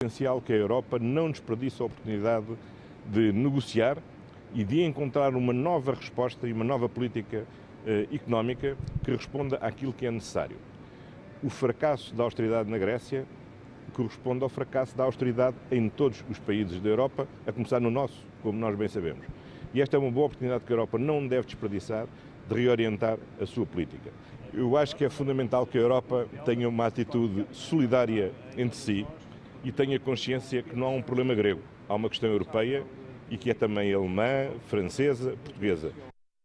essencial que a Europa não desperdice a oportunidade de negociar e de encontrar uma nova resposta e uma nova política económica que responda àquilo que é necessário. O fracasso da austeridade na Grécia corresponde ao fracasso da austeridade em todos os países da Europa, a começar no nosso, como nós bem sabemos. E esta é uma boa oportunidade que a Europa não deve desperdiçar de reorientar a sua política. Eu acho que é fundamental que a Europa tenha uma atitude solidária entre si e tenha consciência que não há um problema grego, há uma questão europeia e que é também alemã, francesa, portuguesa.